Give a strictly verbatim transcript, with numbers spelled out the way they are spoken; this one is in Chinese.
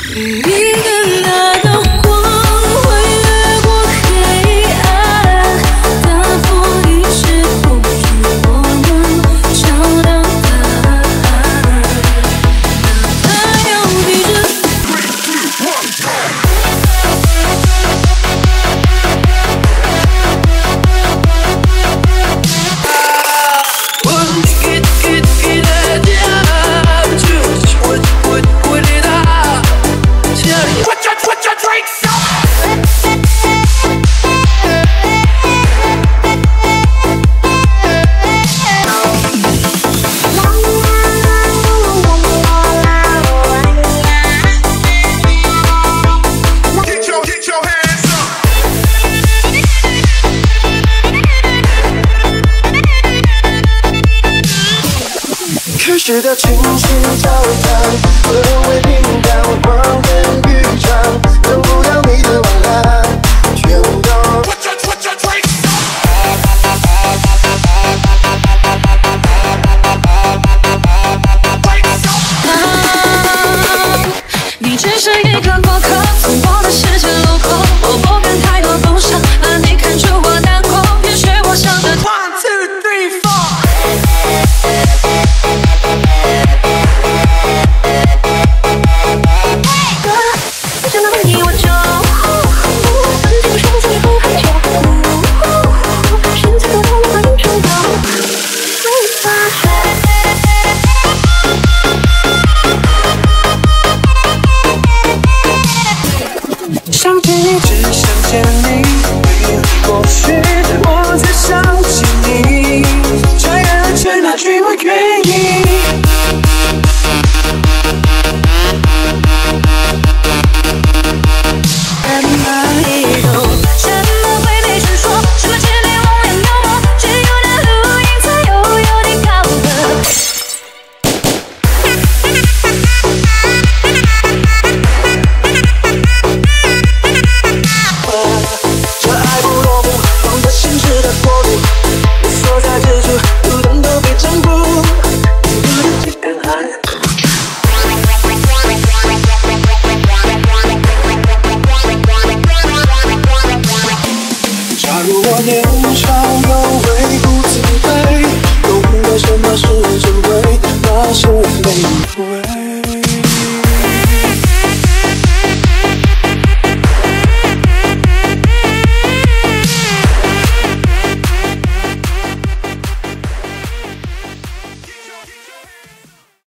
值得群星照亮，沦为平淡，望眼欲穿，等不了你的晚安，全都。 你只是一个过客，从我的世界路过，我不敢太多不舍，怕你看出我难过，也许我想着 one two three four。 想见你，只想见你，或许我才想起你，这样却哪句我愿意。 什么会被传说？什么执念忘了幽默？只有那录音才悠悠地告白。 这爱不落幕，放在现实的国度，我所在之处，路灯都被征服。我的天爱。假如我年少有为不自卑，懂得什么是珍贵，那些美味。